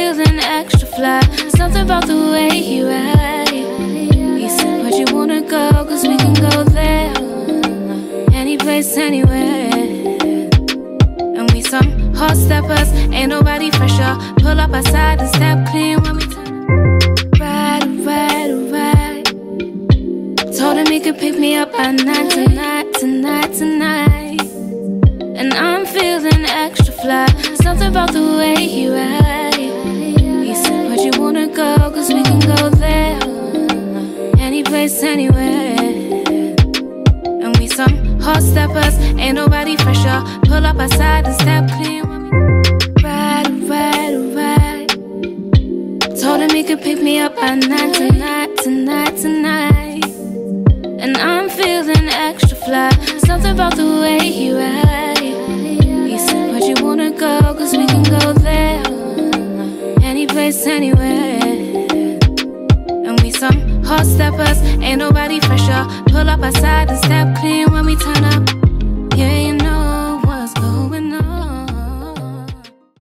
feeling extra fly. Something about the way you ride. He said, where'd you wanna go? Cause we can go there. Any place, anywhere. And we some hot steppers, ain't nobody fresher. Pull up outside and step clean when we turn. Ride, ride, ride. Told him he could pick me up at 9 tonight, tonight, tonight. And I'm feeling extra fly. Something about the way you ride. He said, where'd you wanna go? Cause we can go there. Any place, anywhere. And we some hot steppers, ain't nobody fresher. Pull up outside and step clean when we ride, ride, ride. Told him he could pick me up at 9 tonight, tonight, tonight. And I'm feeling extra fly. Something about the way you ride. He said, where'd you wanna go? Cause we can go there. Any place, anywhere. And we some hot steppers, ain't nobody fresher. Pull up outside and step